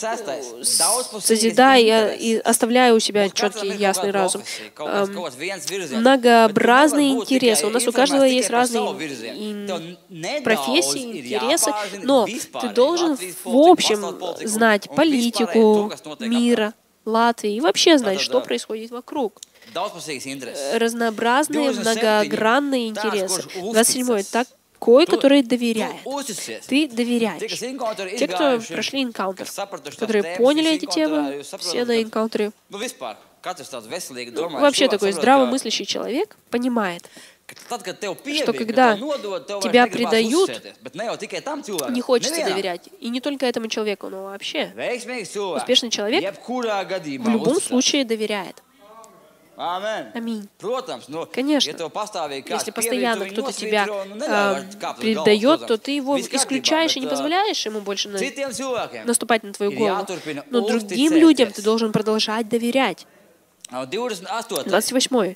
Созидая и оставляя у себя четкий и ясный разум. Многообразные интересы. У нас у каждого есть разные профессии, интересы, но ты должен в общем знать политику мира, Латвии и вообще знать, что происходит вокруг. Разнообразные, многогранные интересы. 27-й. Такой, который доверяет. Ты доверяешь. Те, кто прошли энкаунтер, которые поняли эти темы, все на энкаунтере. Вообще такой здравомыслящий человек понимает, что когда тебя предают, не хочется доверять. И не только этому человеку, но вообще. Успешный человек в любом случае доверяет. Аминь. Конечно. Если постоянно кто-то тебя предает, то ты его исключаешь и не позволяешь ему больше наступать на твою голову. Но другим людям ты должен продолжать доверять. 28-й.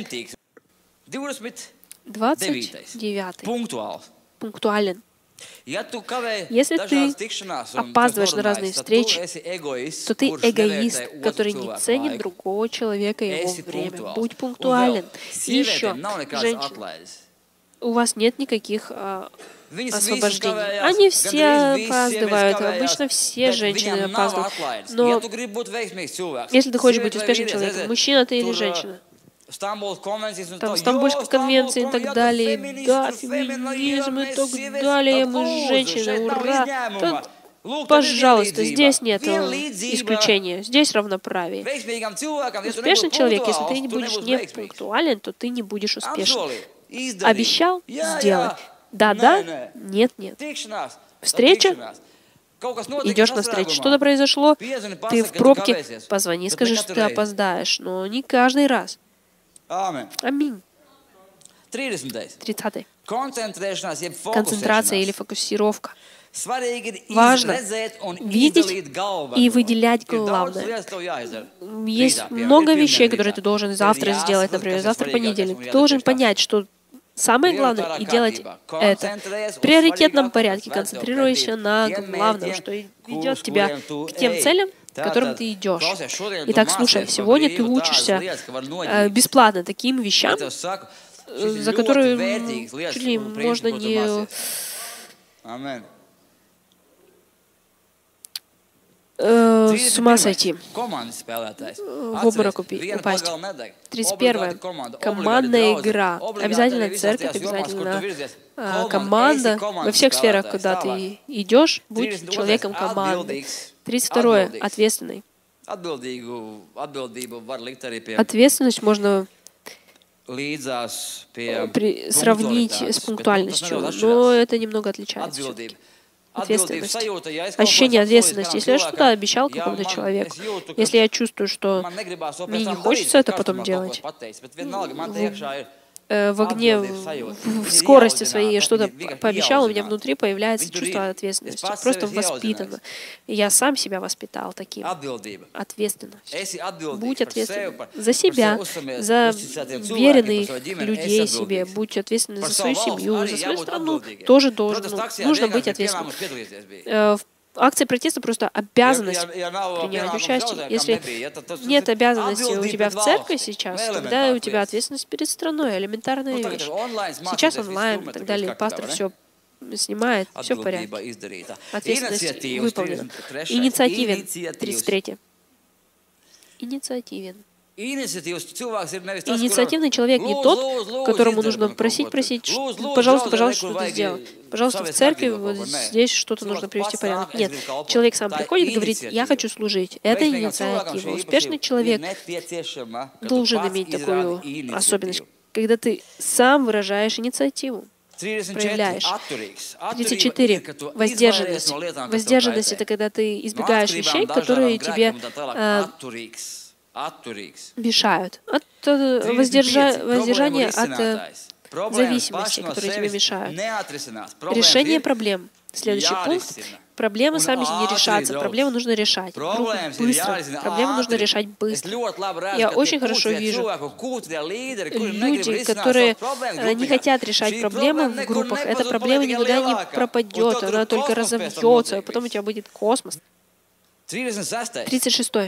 29. Пунктуален. Если ты опаздываешь на разные встречи, то ты эгоист, который не ценит другого человека и его время. Будь пунктуален. И еще, женщины, у вас нет никаких освобождений. Они все опаздывают. Обычно все женщины опаздывают. Но если ты хочешь быть успешным человеком, мужчина ты или женщина, там Стамбульской конвенции и так далее, да, феминизм и так далее, мы женщины, ура! Тут, пожалуйста, здесь нет исключения, здесь равноправие. Успешный человек, если ты не будешь не пунктуален, то ты не будешь успешным. Обещал — сделай. Да-да, нет-нет. Встреча? Идешь на встречу, что-то произошло, ты в пробке, позвони, скажи, что ты опоздаешь, но не каждый раз. Аминь. 30. Концентрация или фокусировка. Важно видеть и выделять главное. Есть много вещей, которые ты должен завтра сделать, например, завтра понедельник. Ты должен понять, что самое главное, и делать это в приоритетном порядке, концентрируйся на главном, что ведет тебя к тем целям, к которым ты идешь. Итак, слушай, сегодня ты учишься бесплатно таким вещам, за которые чуть ли можно не с ума сойти, в обморок упасть. 31. Командная игра. Обязательно церковь, обязательно команда. Во всех сферах, куда ты идешь, будь человеком команды. 32. Ответственный. Ответственность можно сравнить с пунктуальностью, но это немного отличается все-таки. ответственность. Ощущение ответственности. Если я что-то обещал какому-то человеку, если я чувствую, что мне не хочется это потом делать, в огне, в скорости своей я что-то пообещал, у меня внутри появляется чувство ответственности. Просто воспитано. И я сам себя воспитал таким. Ответственность. Будь ответственным за себя, за веренных людей себе. Будь ответственным за свою семью, за свою страну. Тоже нужно быть ответственным. Акция протеста просто обязанность принять участие. Если нет обязанности у тебя в церкви сейчас, тогда у тебя ответственность перед страной, элементарная вещь. Сейчас онлайн и так далее, пастор все снимает, все в порядке. Ответственность выполнена. Инициативен, 33. Инициативен. Инициативный человек не тот, которому нужно просить, пожалуйста, пожалуйста, что-то сделай. Пожалуйста, в церкви вот здесь что-то нужно привести в порядок. Нет, человек сам приходит и говорит, я хочу служить. Это инициатива. Успешный человек должен иметь такую особенность, когда ты сам выражаешь инициативу. Проявляешь. 34. Воздержанность. Воздержанность — это когда ты избегаешь вещей, которые тебе мешают. От воздержания от зависимости, которые тебе мешают. Решение проблем. Следующий пункт. Проблемы сами не решатся. Проблемы нужно решать. Быстро. Проблемы нужно решать быстро. Я очень хорошо вижу люди, которые не хотят решать проблемы в группах. Эта проблема никуда не пропадет. Она только разовьется, а потом у тебя будет космос. 36.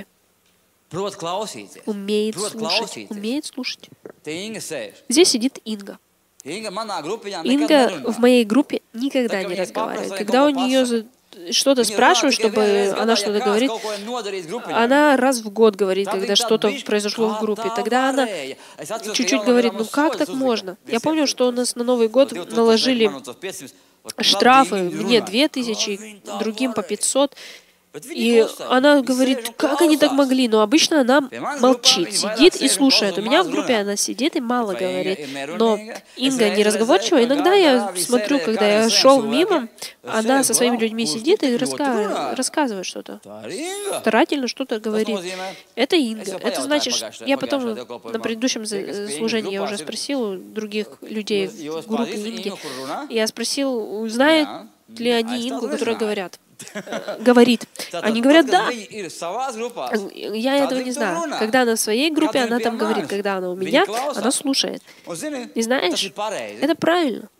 Умеет слушать. Умеет слушать. Здесь сидит Инга. Инга в моей группе никогда не разговаривает. Когда у нее что-то спрашивают, чтобы она что-то говорит, она раз в год говорит, когда что-то произошло в группе. Тогда она чуть-чуть говорит, ну как так можно? Я помню, что у нас на Новый год наложили штрафы, мне 2000, другим по 500. И она говорит, как они так могли? Но обычно она молчит, сидит и слушает. У меня в группе она сидит и мало говорит. Но Инга неразговорчива. Иногда я смотрю, когда я шел мимо, она со своими людьми сидит и рассказывает что-то. Старательно что-то говорит. Это Инга. Это значит, я потом на предыдущем служении я уже спросил у других людей в группе Инги. Я спросил, знают ли они Ингу, которая говорит. Они говорят, да. Я этого не знаю. Когда она в своей группе, она там говорит. Когда она у меня, она слушает. И знаешь, это правильно.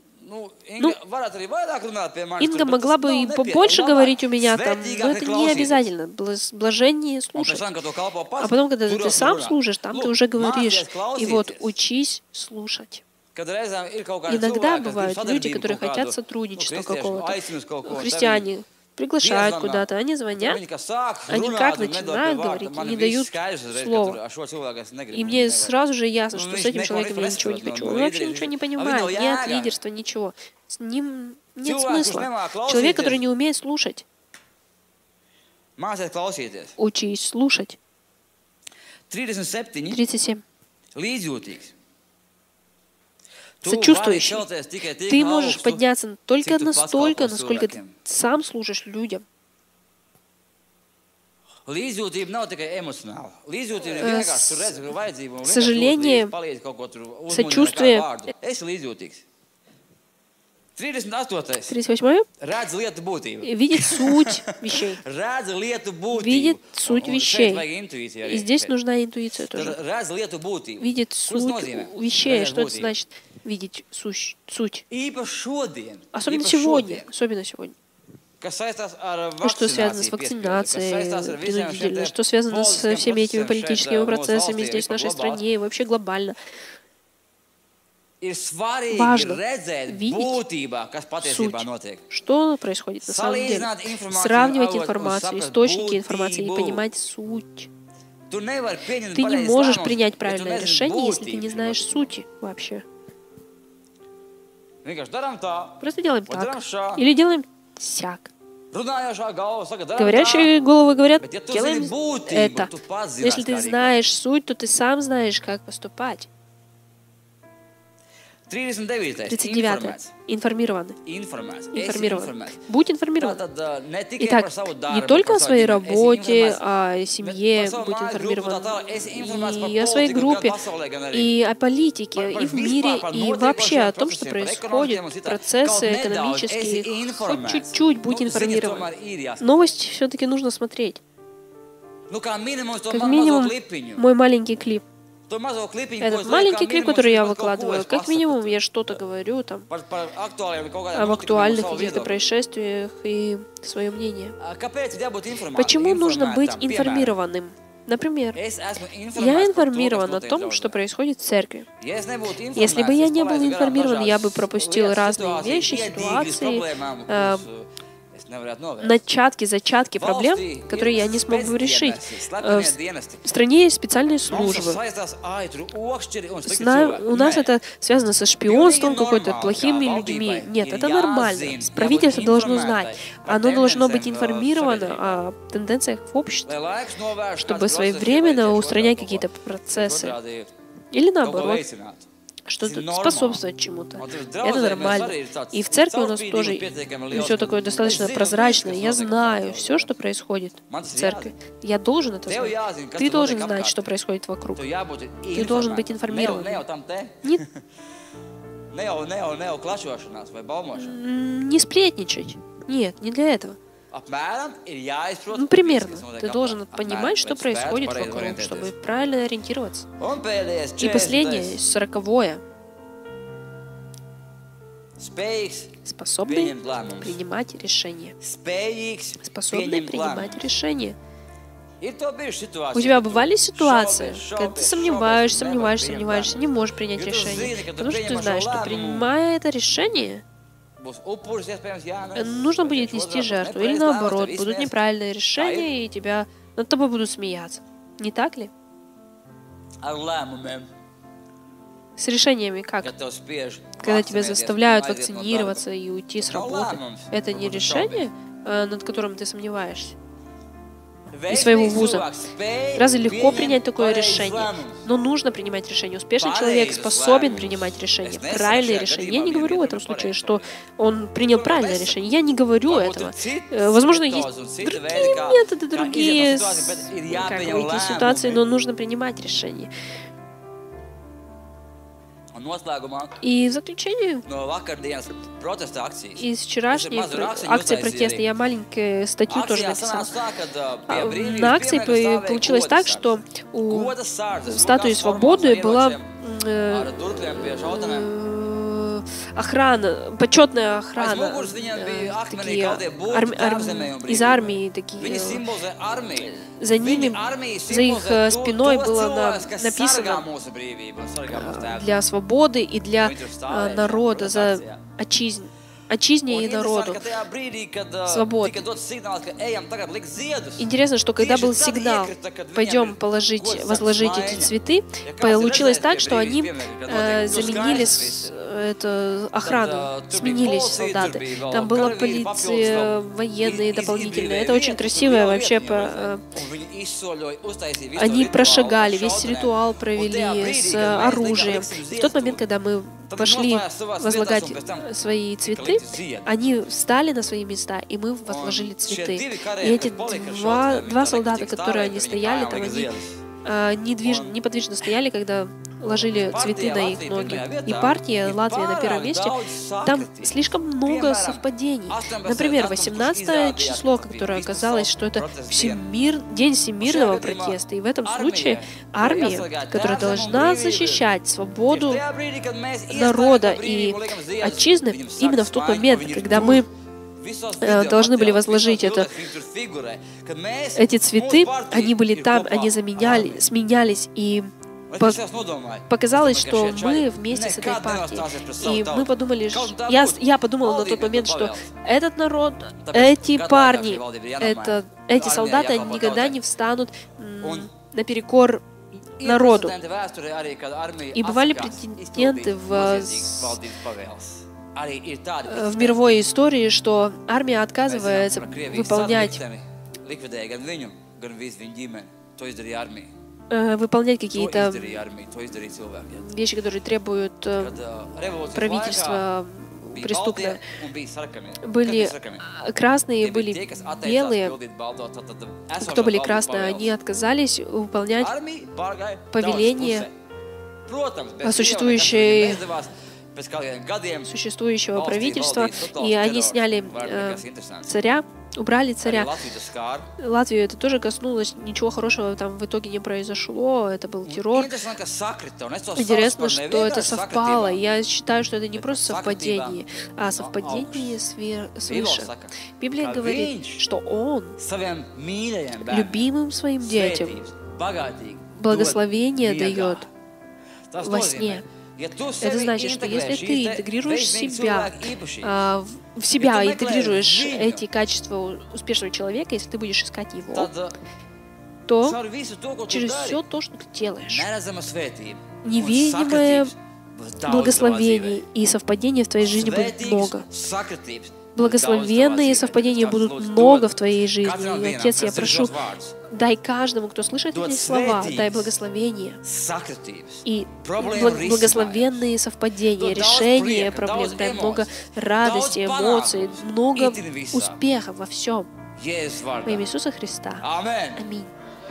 Инга могла бы и побольше говорить у меня там, но это не обязательно. Блажение слушать. А потом, когда ты сам слушаешь, там ты уже говоришь. И вот учись слушать. Иногда бывают люди, которые хотят сотрудничества какого-то. Христиане приглашают куда-то, они звонят, они как начинают говорить, не дают слова. И мне сразу же ясно, что с этим человеком я ничего не хочу. Он вообще ничего не понимает, нет лидерства, ничего. С ним нет смысла. Человек, который не умеет слушать. Учись слушать. 37. Сочувствующий. Ты можешь подняться только настолько, насколько ты сам служишь людям. Сожаление, сочувствие. 38. Видит суть вещей. Видит суть вещей. И здесь нужна интуиция тоже. Видит суть вещей. Что это значит? Видеть суть. Особенно сегодня. Что связано с вакцинацией, принудительно, что связано со всеми этими политическими процессами здесь, в нашей стране, и вообще глобально. Важно видеть суть, что происходит на самом деле. Сравнивать информацию, источники информации и понимать суть. Ты не можешь принять правильное решение, если ты не знаешь сути вообще. Просто делаем так. Или делаем сяк. Говорящие головы говорят, делаем это. Но если ты знаешь суть, то ты сам знаешь, как поступать. 39. Информированы. Информирован. Будь информирован. Итак, не только о своей работе, о семье будь информирован, и о своей группе, и о политике, и в мире, и вообще о том, что происходит, процессы экономические. Хоть чуть-чуть будь информирован. Новости все-таки нужно смотреть. Как минимум, мой маленький клип. Этот маленький клип, который я выкладываю, как минимум я что-то говорю там об актуальных каких-то происшествиях и свое мнение. Почему нужно быть информированным? Например, я информирован о том, что происходит в церкви. Если бы я не был информирован, я бы пропустил разные вещи, ситуации, начатки, зачатки проблем, которые я не смог бы решить. В стране есть специальные службы. У нас это связано со шпионством, какой-то плохими людьми. Нет, это нормально. Правительство должно знать. Оно должно быть информировано о тенденциях в обществе, чтобы своевременно устранять какие-то процессы. Или наоборот, что-то способствовать чему-то. Это нормально. И в церкви у нас тоже все такое достаточно прозрачное. Я знаю все, что происходит в церкви. Я должен это знать. Ты должен знать, что происходит вокруг. Ты должен быть информирован. Не сплетничать. Нет, не для этого. Ну, примерно. Ты должен понимать, что происходит вокруг, чтобы правильно ориентироваться. И последнее, 40-е. Способный принимать решения. Способный принимать решения. У тебя бывали ситуации, когда ты сомневаешься, не можешь принять решение, потому что ты знаешь, что принимая это решение, нужно будет нести жертву, или наоборот, будут неправильные решения, и над тобой будут смеяться. Не так ли? С решениями как? Когда тебя заставляют вакцинироваться и уйти с работы, это не решение, над которым ты сомневаешься? Из своего вуза. Разве легко принять такое решение? Но нужно принимать решение. Успешный человек способен принимать решения, правильные решения. Я не говорю в этом случае, что он принял правильное решение. Я не говорю этого. Возможно, есть другие методы, другие выйти из ситуации, но нужно принимать решения. И в заключение, из вчерашней акции протеста я маленькую статью тоже написал. На акции получилось так, что у статуи свободы была охрана, почетная охрана, такие из армии, такие, за ними, за их спиной было написано для свободы и для народа, за отчизне и народу, свободу. Интересно, что когда был сигнал, пойдем возложить эти цветы, получилось так, что они заменили эту охрану, сменились солдаты. Там была полиция, военные дополнительные. Это очень красиво вообще. Они прошагали, весь ритуал провели с оружием. И в тот момент, когда мы пошли возлагать свои цветы, они встали на свои места, и мы возложили цветы. И эти два солдата, которые они стояли, там они неподвижно стояли, когда ложили цветы на их ноги. И партия Латвия на первом месте. Там слишком много совпадений. Например, 18 число, которое оказалось, что это День всемирного протеста. И в этом случае армия, которая должна защищать свободу народа и отчизны, именно в тот момент, когда мы должны были возложить эти цветы, они были там, они сменялись, и показалось, что мы вместе с этой партией. И мы подумали, я подумала на тот момент, что этот народ, эти парни, эти солдаты, они никогда не встанут наперекор народу. И бывали претенденты в мировой истории, что армия отказывается выполнять выполнять какие-то вещи, которые требуют правительства преступное. Были красные, были белые. Кто были красные, они отказались выполнять повеление существующего правительства, и они сняли царя, убрали царя. Латвию это тоже коснулось, ничего хорошего там в итоге не произошло, это был террор. Интересно, что это совпало. Я считаю, что это не просто совпадение, а совпадение свыше. Библия говорит, что Он любимым своим детям благословение дает во сне. Это значит, что если ты интегрируешь себя, в себя интегрируешь эти качества успешного человека, если ты будешь искать его, то через все то, что ты делаешь, невидимое благословение и совпадение в твоей жизни будет много. Благословенные совпадения будут много в твоей жизни. И, Отец, я прошу, дай каждому, кто слышит эти слова, дай благословение и благословенные совпадения, решение проблем, дай много радости, эмоций, много успеха во всем. Во имя Иисуса Христа. Аминь.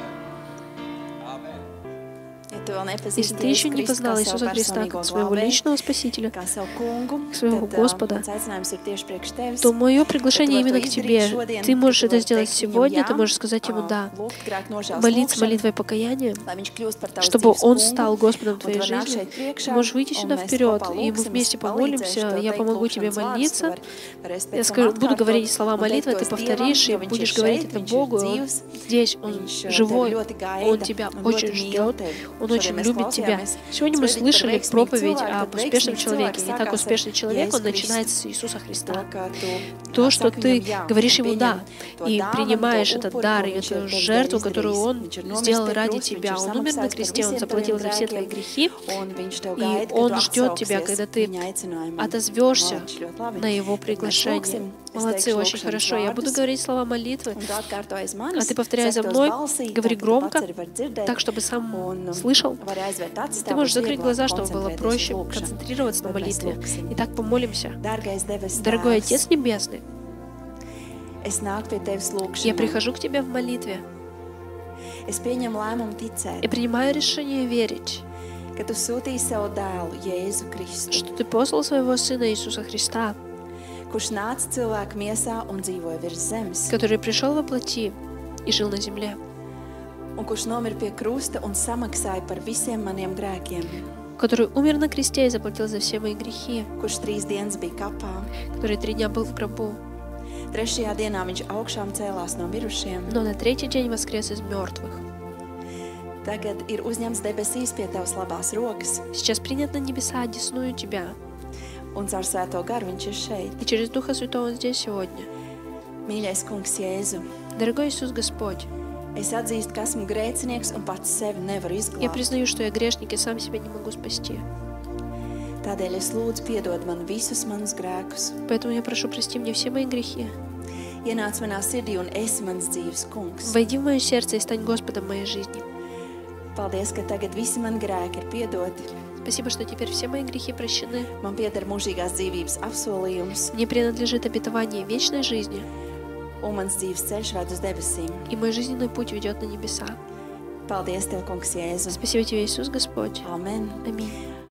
Если ты еще не познал Иисуса Христа как своего личного Спасителя, как своего Господа, то мое приглашение именно к тебе. Ты можешь это сделать сегодня, ты можешь сказать Ему «да». Молиться молитвой покаяния, чтобы Он стал Господом твоей жизни. Ты можешь выйти сюда вперед, и мы вместе помолимся. Я помогу тебе молиться. Я буду говорить слова молитвы, ты повторишь, и будешь говорить это Богу. Здесь Он живой, Он тебя очень ждет, Он очень любит тебя. Сегодня мы слышали проповедь об успешном человеке. Итак, успешный человек, он начинается с Иисуса Христа. То, что ты говоришь Ему «да», и принимаешь этот дар, и эту жертву, которую Он сделал ради тебя. Он умер на кресте, Он заплатил за все твои грехи, и Он ждет тебя, когда ты отозвешься на Его приглашение. Молодцы, очень хорошо. Я буду говорить слова молитвы, а ты повторяй за мной, говори громко, так, чтобы сам слышал. Ты можешь закрыть глаза, чтобы было проще концентрироваться на молитве. Итак, помолимся. Дорогой Отец Небесный, я прихожу к Тебе в молитве и принимаю решение верить, что Ты послал Своего Сына Иисуса Христа, который пришел во плоти и жил на земле, который умер на кресте и заплатил за все мои грехи, который 3 дня был в гробу, но на 3-й день воскрес из мертвых. Сейчас принят на небеса, одесную Тебя, и через Духа Святого Он здесь сегодня. Дорогой Иисус Господь, я признаю, что я грешник и сам себя не могу спасти. Поэтому я прошу, прости мне все мои грехи. Войди в мое сердце и стань Господом моей жизни. Спасибо, что теперь все мои грехи прощены. Мне принадлежит обетование вечной жизни. И мой жизненный путь ведет на небеса. Спасибо Тебе, Иисус Господь. Аминь.